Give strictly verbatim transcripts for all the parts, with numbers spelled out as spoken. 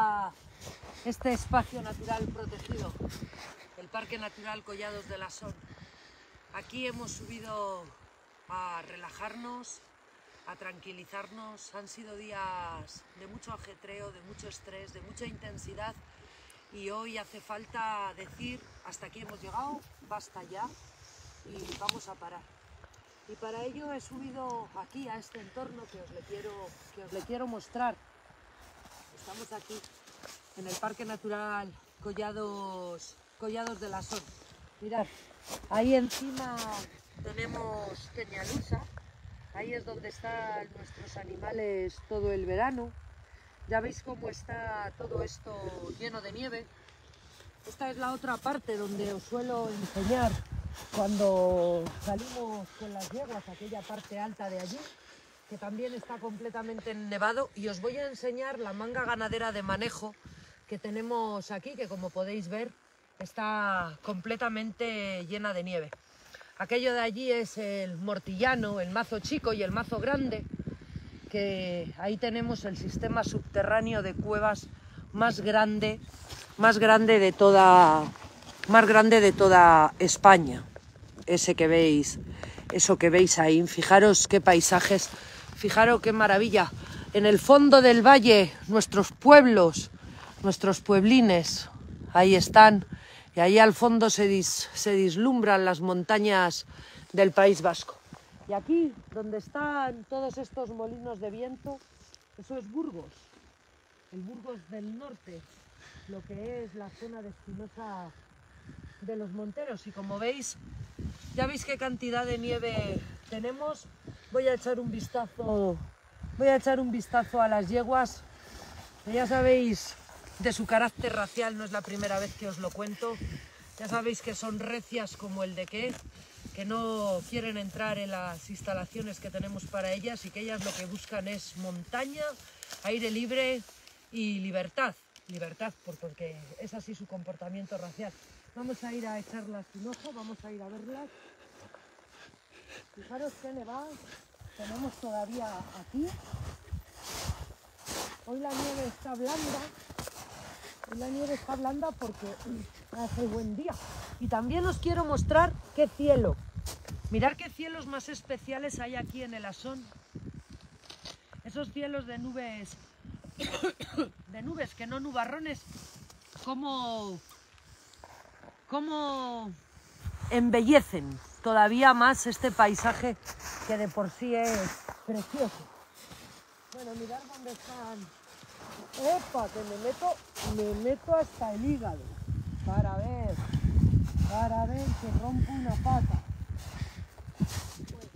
esta, este espacio natural protegido, el Parque Natural Collados de la Son. Aquí hemos subido a relajarnos, a tranquilizarnos. Han sido días de mucho ajetreo, de mucho estrés, de mucha intensidad, y hoy hace falta decir: hasta aquí hemos llegado, basta ya y vamos a parar. Y para ello he subido aquí a este entorno que os le quiero, que os le quiero mostrar. Estamos aquí en el Parque Natural Collados, Collados de la Son. Mirad, ahí encima tenemos Peñalusa. Ahí es donde están nuestros animales todo el verano. Ya veis cómo está todo esto lleno de nieve. Esta es la otra parte donde os suelo enseñar cuando salimos con las yeguas, aquella parte alta de allí, que también está completamente nevado. Y os voy a enseñar la manga ganadera de manejo que tenemos aquí, que como podéis ver está completamente llena de nieve. Aquello de allí es el Mortillano, el mazo chico y el mazo grande, que ahí tenemos el sistema subterráneo de cuevas más grande, más grande de toda, más grande de toda España. Ese que veis, eso que veis ahí. Fijaros qué paisajes, fijaros qué maravilla. En el fondo del valle, nuestros pueblos, nuestros pueblines, ahí están. Y ahí al fondo se, dis, se vislumbran las montañas del País Vasco. Y aquí, donde están todos estos molinos de viento, eso es Burgos, el Burgos del norte, lo que es la zona de Espinosa de los Monteros. Y como veis, ya veis qué cantidad de nieve tenemos. Voy a echar un vistazo, voy a echar un vistazo a las yeguas, que ya sabéis de su carácter racial, no es la primera vez que os lo cuento. Ya sabéis que son recias como el de qué, que no quieren entrar en las instalaciones que tenemos para ellas, y que ellas lo que buscan es montaña, aire libre y libertad. Libertad, porque es así su comportamiento racial. Vamos a ir a echarlas un ojo, vamos a ir a verlas. Fijaros qué nevada tenemos todavía aquí. Hoy la nieve está blanda. Hoy la nieve está blanda porque hace buen día. Y también os quiero mostrar qué cielo. Mirad qué cielos más especiales hay aquí en el Asón. Esos cielos de nubes, de nubes que no nubarrones, como, como embellecen todavía más este paisaje que de por sí es precioso. Bueno, mirad dónde están. ¡Epa! Que me meto, me meto hasta el hígado para ver, para ver que rompo una pata. Pues,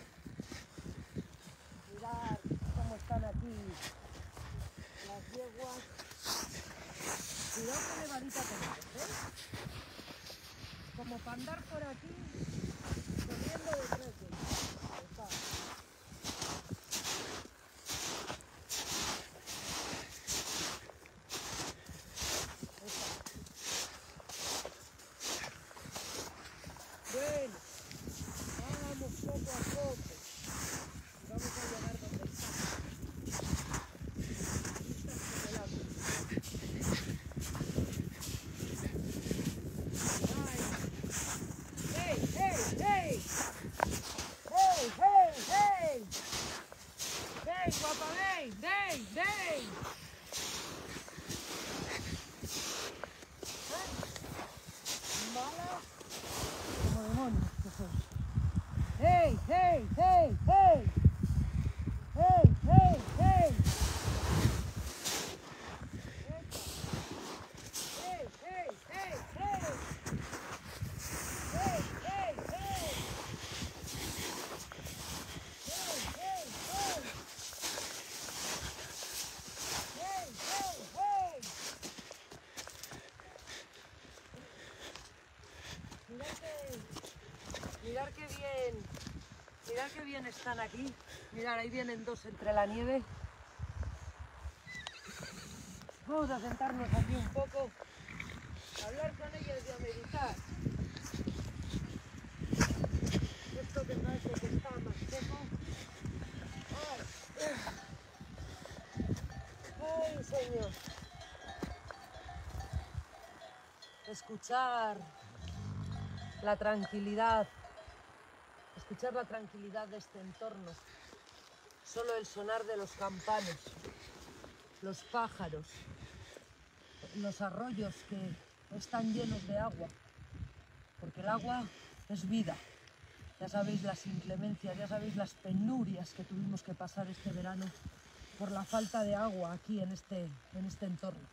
mirad cómo están aquí las yeguas. Cuidado qué nevadita tenemos, ¿eh? Como para andar por aquí corriendo de tres dedos. Está. Bueno, vamos poco a poco. Vamos a llegar donde está. ¡Hey, hey, hey! ¡Hey, hey, hey! ¡Hey, guapa, ven! ¡Ven, ven! ¿Mala? Como demonios que son. ¡Hey, hey, hey, hey! ¡Hey, hey, hey! ¡Hey, hey, hey, hey! ¡Hey, hey, hey! ¡Hey, hey, hey! ¡Hey, hey, hey! Mirad que, mirad qué bien, mirad qué bien están aquí. Mirad, ahí vienen dos entre la nieve. Vamos a sentarnos aquí un poco, a hablar con ellos y a meditar. Esto que parece que está más seco. ¡Ay! ¡Ay, señor! escuchar la tranquilidad, escuchar la tranquilidad de este entorno. Solo el sonar de los campanos, los pájaros, los arroyos que están llenos de agua, porque el agua es vida. Ya sabéis las inclemencias, ya sabéis las penurias que tuvimos que pasar este verano por la falta de agua aquí en este, en este entorno.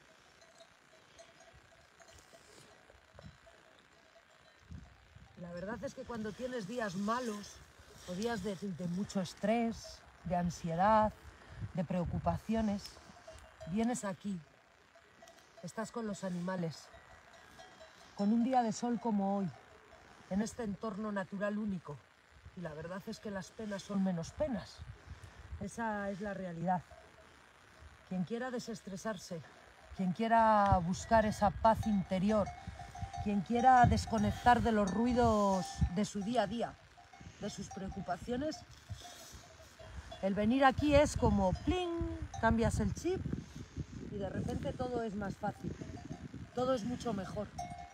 La verdad es que cuando tienes días malos o días de, de mucho estrés, de ansiedad, de preocupaciones, vienes aquí, estás con los animales, con un día de sol como hoy, en este entorno natural único. Y la verdad es que las penas son menos penas. Esa es la realidad. Quien quiera desestresarse, quien quiera buscar esa paz interior, quien quiera desconectar de los ruidos de su día a día, de sus preocupaciones, el venir aquí es como ¡pling! Cambias el chip y de repente todo es más fácil, todo es mucho mejor.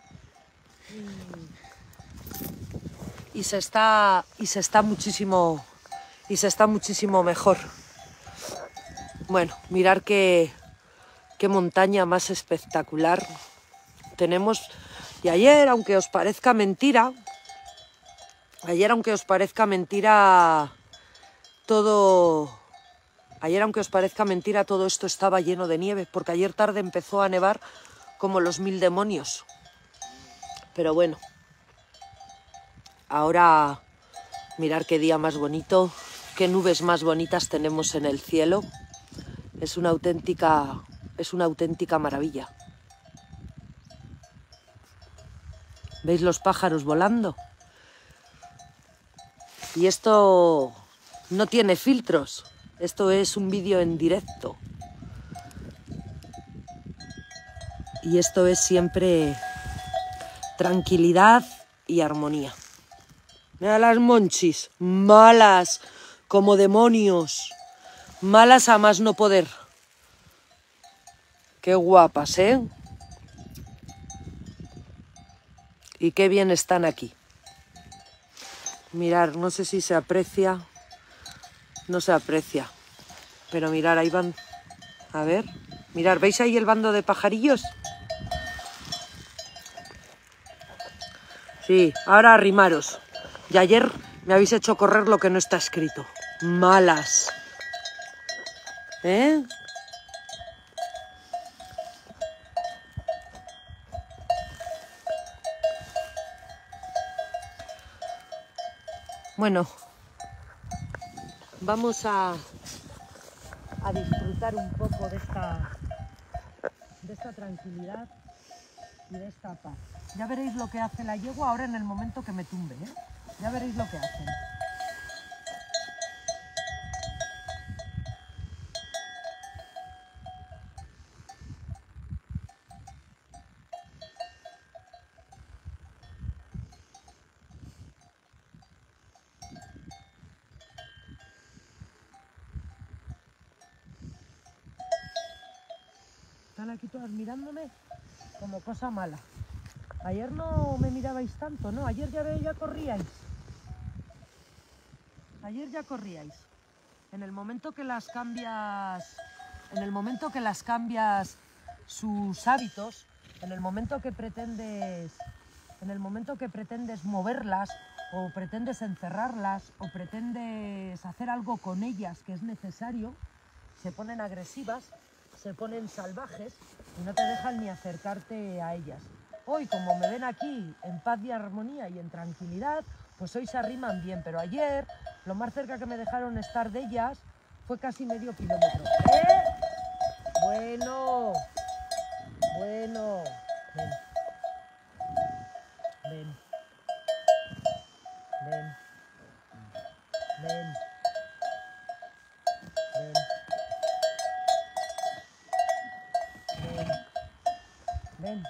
Y... Y se está, y se está muchísimo, y se está muchísimo mejor. Bueno, mirar qué, qué montaña más espectacular tenemos. Y ayer, aunque os parezca mentira, ayer aunque os parezca mentira, todo, ayer aunque os parezca mentira, todo esto estaba lleno de nieve, porque ayer tarde empezó a nevar como los mil demonios. Pero bueno, ahora mirar qué día más bonito, qué nubes más bonitas tenemos en el cielo. Es una auténtica, es una auténtica maravilla. ¿Veis los pájaros volando? Y esto no tiene filtros, esto es un vídeo en directo. Y esto es siempre tranquilidad y armonía. Mira las monchis, malas como demonios, malas a más no poder. Qué guapas, ¿eh? Y qué bien están aquí. Mirar, no sé si se aprecia, no se aprecia, pero mirar, ahí van, a ver, mirar, ¿veis ahí el bando de pajarillos? Sí, ahora arrimaros. Y ayer me habéis hecho correr lo que no está escrito. Malas. ¿Eh? Bueno, vamos a, a disfrutar un poco de esta, de esta tranquilidad y de esta paz. Ya veréis lo que hace la yegua ahora en el momento que me tumbe, ¿eh? Ya veréis lo que hacen. Están aquí todas mirándome como cosa mala. Ayer no me mirabais tanto, ¿no? Ayer ya, ya corríais. Ayer ya corríais. En el momento que las cambias, en el momento que las cambias sus hábitos, en el momento que pretendes, en el momento que pretendes moverlas, o pretendes encerrarlas, o pretendes hacer algo con ellas que es necesario, se ponen agresivas, se ponen salvajes y no te dejan ni acercarte a ellas. Hoy, como me ven aquí en paz y armonía y en tranquilidad, pues hoy se arriman bien, pero ayer lo más cerca que me dejaron estar de ellas fue casi medio kilómetro. ¿Eh? Bueno, bueno, ven, ven, ven, ven, ven, ven, ven.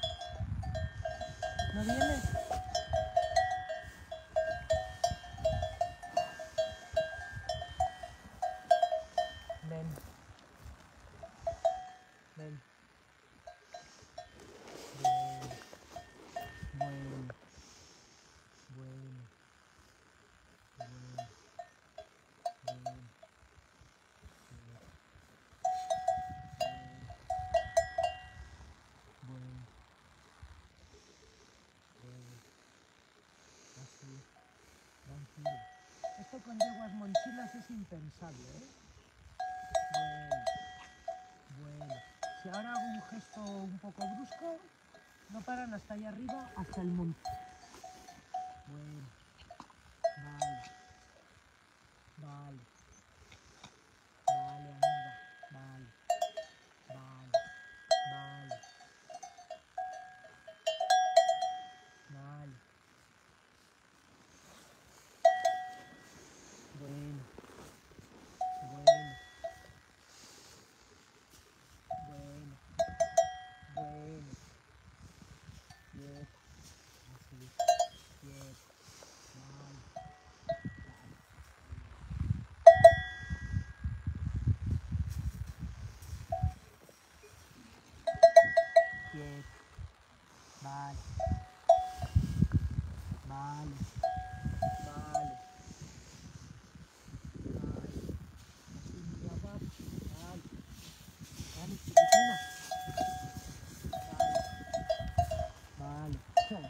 ¿No vienes? Ven. Ven. Ven. impensable, ¿eh? Bueno, bueno. Si ahora hago un gesto un poco brusco, no paran hasta allá arriba, hasta el monte. Bueno, vale, vale, vale, amiga, vale, vale, vale, vale. Bueno, bueno, bueno, bueno. Bien, así, bien, vale. Bien, vale, vale, vale, vale, así, mi guapa, vale, vale, chiquitina, vale, vale,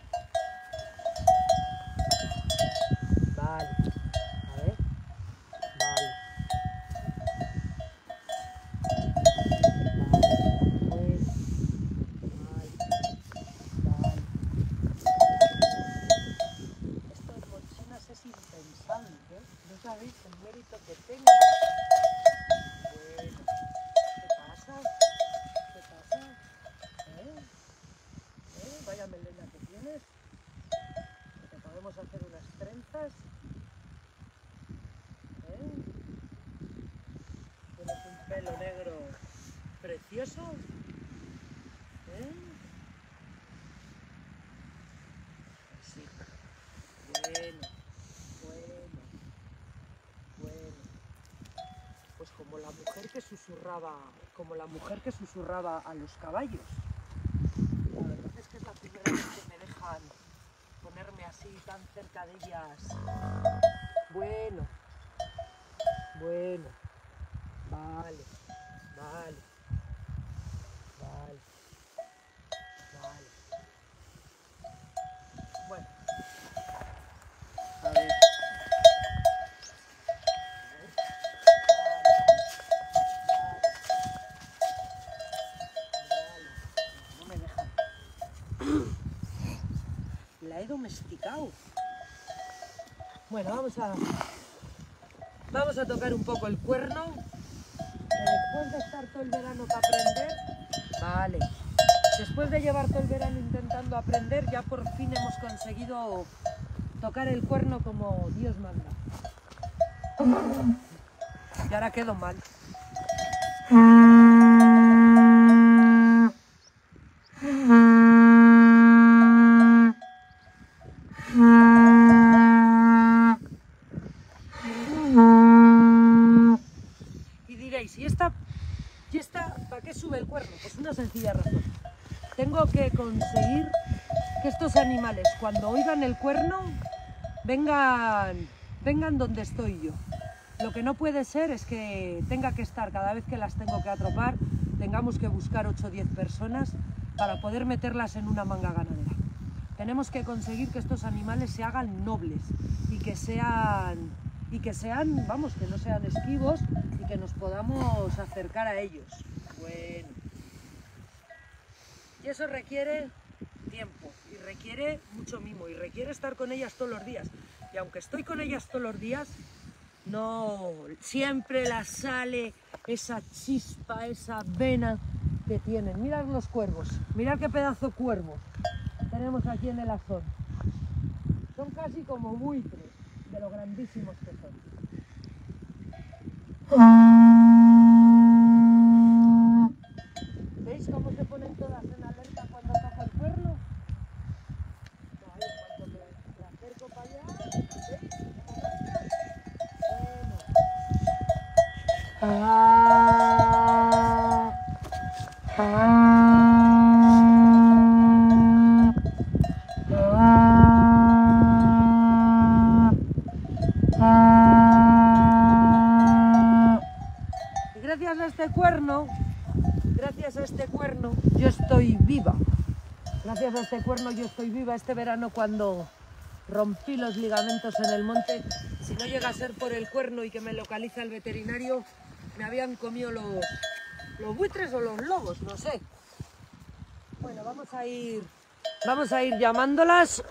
vale, a ver, vale, vale, bueno, vale, vale. Esto en Bolsinas es impensable, ¿eh? No sabéis el mérito que tengo. Bueno, ¿qué pasa? ¿Qué pasa? ¿Eh? ¿Eh? Vaya melena que tienes. Que te podemos hacer unas trenzas. ¿Eh? Tienes un pelo negro precioso. ¿Eh? Así. Bueno, bueno, bueno. Pues como la mujer que susurraba, como la mujer que susurraba a los caballos. La verdad es que es la primera vez que me dejan ponerme así tan cerca de ellas. Bueno, bueno, vale, vale, vale, vale. Bueno, a ver. No me dejan. La he domesticado. Bueno, vamos a vamos a tocar un poco el cuerno. Después de estar todo el verano para aprender, vale. Después de llevar todo el verano intentando aprender, ya por fin hemos conseguido tocar el cuerno como Dios manda. Y ahora quedo mal. Y diréis, ¿y esta, ¿y esta para qué sube el cuerno? Pues una sencilla razón. Tengo que conseguir que estos animales, cuando oigan el cuerno, vengan, vengan donde estoy yo. Lo que no puede ser es que tenga que estar, cada vez que las tengo que atropar, tengamos que buscar ocho o diez personas para poder meterlas en una manga ganadera. Tenemos que conseguir que estos animales se hagan nobles y que sean, y que sean, vamos, que no sean esquivos y que nos podamos acercar a ellos. Bueno. Y eso requiere tiempo y requiere mucho mimo y requiere estar con ellas todos los días. Y aunque estoy con ellas todos los días, no siempre las sale esa chispa, esa vena que tienen. Mirad los cuervos, mirad qué pedazo de cuervos tenemos aquí en el Azón. Son casi como buitres de lo grandísimos que son. ¿Veis cómo se ponen todas en alerta cuando toca el cuerno? Ahí, cuando me, me acerco para allá, ¿veis? Bueno. Ah, ah. Gracias a este cuerno, gracias a este cuerno, yo estoy viva. Gracias a este cuerno yo estoy viva. Este verano, cuando rompí los ligamentos en el monte, si no llega a ser por el cuerno y que me localiza el veterinario, me habían comido los, los buitres o los lobos, no sé. Bueno, vamos a ir, vamos a ir llamándolas.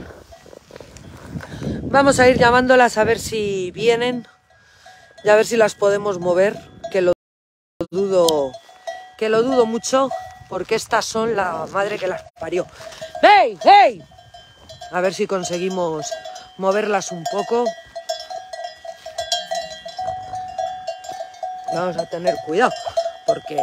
Vamos a ir llamándolas a ver si vienen y a ver si las podemos mover, que lo dudo, que lo dudo mucho, porque estas son la madre que las parió. ¡Hey! ¡Hey! A ver si conseguimos moverlas un poco. Vamos a tener cuidado, porque...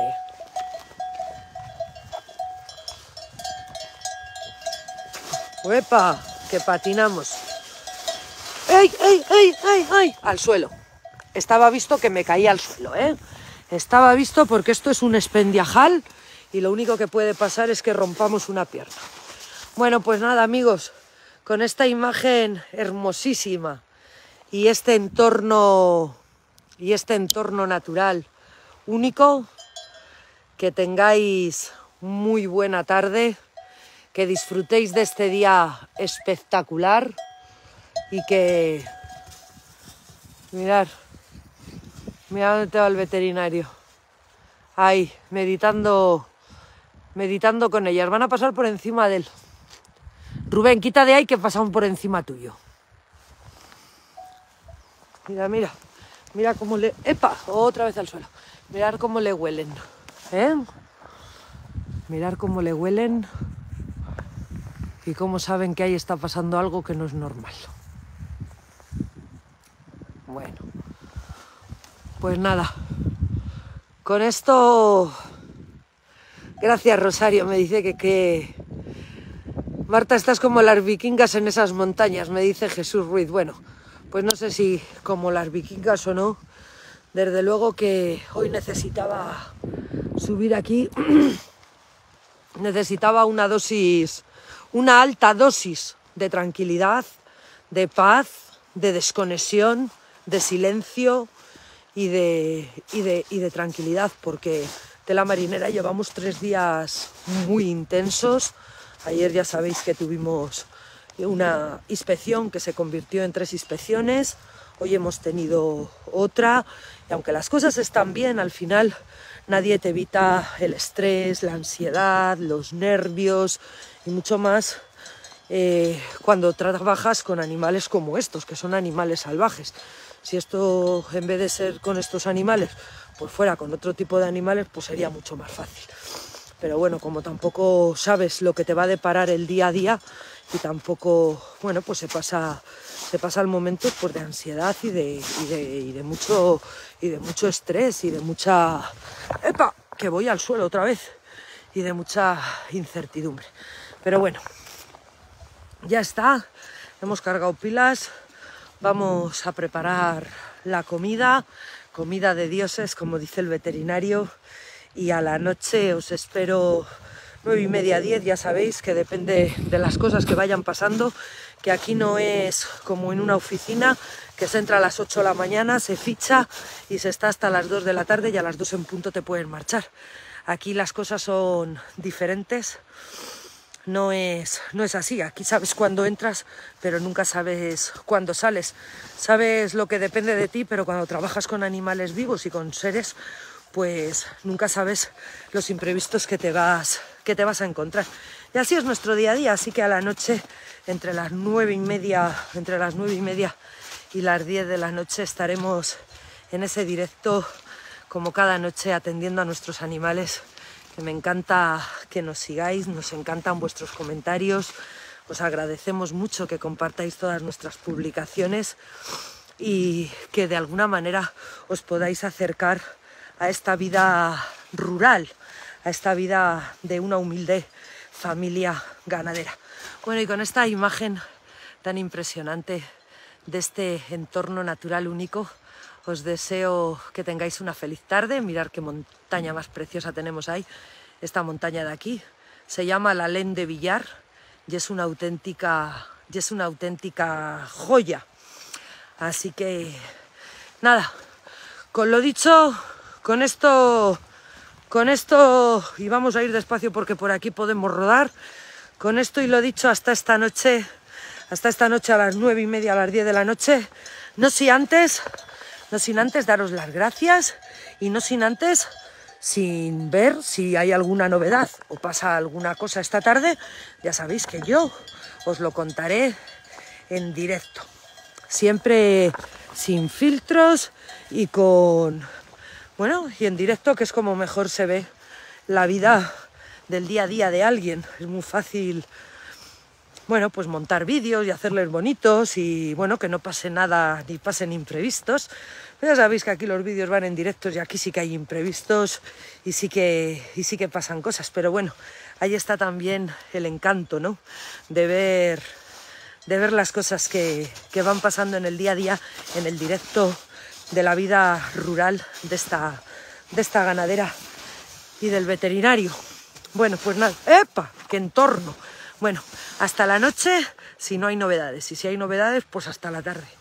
¡Uepa! Que patinamos. ¡Ey, ey, ey, ey, ey! Al suelo. Estaba visto que me caía al suelo, ¿eh? Estaba visto porque esto es un espendiajal y lo único que puede pasar es que rompamos una pierna. Bueno, pues nada, amigos, con esta imagen hermosísima y este entorno y este entorno natural único, que tengáis muy buena tarde, que disfrutéis de este día espectacular y que... Mirad, mirad dónde te va el veterinario. Ahí, meditando, meditando con ellas. Van a pasar por encima de él. Rubén, quita de ahí que pasan por encima tuyo. Mira, mira. Mira cómo le... ¡Epa! Otra vez al suelo. Mirad cómo le huelen. ¿Eh? Mirad cómo le huelen. Y cómo saben que ahí está pasando algo que no es normal. Bueno. Pues nada. Con esto... Gracias, Rosario. Me dice que... que... Marta, estás como las vikingas en esas montañas, me dice Jesús Ruiz. Bueno, pues no sé si como las vikingas o no. Desde luego que hoy necesitaba subir aquí. Necesitaba una dosis, una alta dosis de tranquilidad, de paz, de desconexión, de silencio y de, y de, y de tranquilidad, porque Tela Marinera llevamos tres días muy intensos. Ayer ya sabéis que tuvimos una inspección que se convirtió en tres inspecciones. Hoy hemos tenido otra. Y aunque las cosas están bien, al final nadie te evita el estrés, la ansiedad, los nervios y mucho más eh, cuando trabajas con animales como estos, que son animales salvajes. Si esto, en vez de ser con estos animales, pues fuera con otro tipo de animales, pues sería mucho más fácil. Pero bueno, como tampoco sabes lo que te va a deparar el día a día y tampoco, bueno, pues se pasa, se pasa el momento pues, de ansiedad y de, y, de, y, de mucho, y de mucho estrés y de mucha... ¡Epa! Que voy al suelo otra vez. Y de mucha incertidumbre. Pero bueno, ya está. Hemos cargado pilas. Vamos a preparar la comida. Comida de dioses, como dice el veterinario. Y a la noche os espero nueve y media, diez, ya sabéis que depende de las cosas que vayan pasando, que aquí no es como en una oficina, que se entra a las ocho de la mañana, se ficha y se está hasta las dos de la tarde y a las dos en punto te pueden marchar. Aquí las cosas son diferentes, no es, no es así, aquí sabes cuándo entras, pero nunca sabes cuándo sales. Sabes lo que depende de ti, pero cuando trabajas con animales vivos y con seres, pues nunca sabes los imprevistos que te vas, que te vas a encontrar. Y así es nuestro día a día, así que a la noche, entre las nueve y media, entre las nueve y media y las diez de la noche estaremos en ese directo, como cada noche, atendiendo a nuestros animales, que me encanta que nos sigáis, nos encantan vuestros comentarios, os agradecemos mucho que compartáis todas nuestras publicaciones y que de alguna manera os podáis acercar a esta vida rural, a esta vida de una humilde familia ganadera. Bueno, y con esta imagen tan impresionante de este entorno natural único, os deseo que tengáis una feliz tarde. Mirad qué montaña más preciosa tenemos ahí. Esta montaña de aquí se llama la Lén de Villar y es una auténtica, y es una auténtica joya. Así que, nada, con lo dicho... Con esto, con esto, y vamos a ir despacio porque por aquí podemos rodar, con esto y lo dicho, hasta esta noche, hasta esta noche a las nueve y media, a las diez de la noche, no sin antes, no sin antes daros las gracias y no sin antes, sin ver si hay alguna novedad o pasa alguna cosa esta tarde, ya sabéis que yo os lo contaré en directo, siempre sin filtros y con, bueno, y en directo, que es como mejor se ve la vida del día a día de alguien. Es muy fácil, bueno, pues montar vídeos y hacerles bonitos y, bueno, que no pase nada ni pasen imprevistos. Pero ya sabéis que aquí los vídeos van en directos y aquí sí que hay imprevistos y sí que, y sí que pasan cosas. Pero bueno, ahí está también el encanto, ¿no? De ver, de ver las cosas que, que van pasando en el día a día, en el directo de la vida rural de esta, de esta ganadera y del veterinario. Bueno, pues nada, ¡epa! ¡Qué entorno! Bueno, hasta la noche si no hay novedades, y si hay novedades, pues hasta la tarde.